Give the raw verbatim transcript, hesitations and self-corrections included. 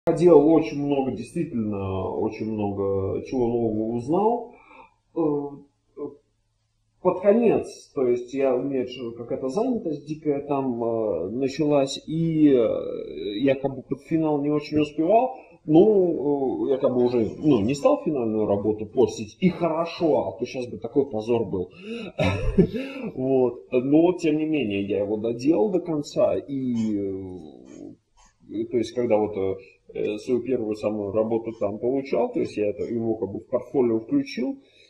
Делал очень много, действительно, очень много чего нового узнал. Э, Под конец, то есть я, у меня же какая-то занятость дикая там э, началась, и э, я как бы под финал не очень успевал, ну, э, я как бы уже ну, не стал финальную работу постить, и хорошо, а то сейчас бы такой позор был. Вот. Но, тем не менее, я его доделал до конца, и, э, то есть, когда вот э, свою первую самую работу там получал, то есть я это, его как бы в портфолио включил,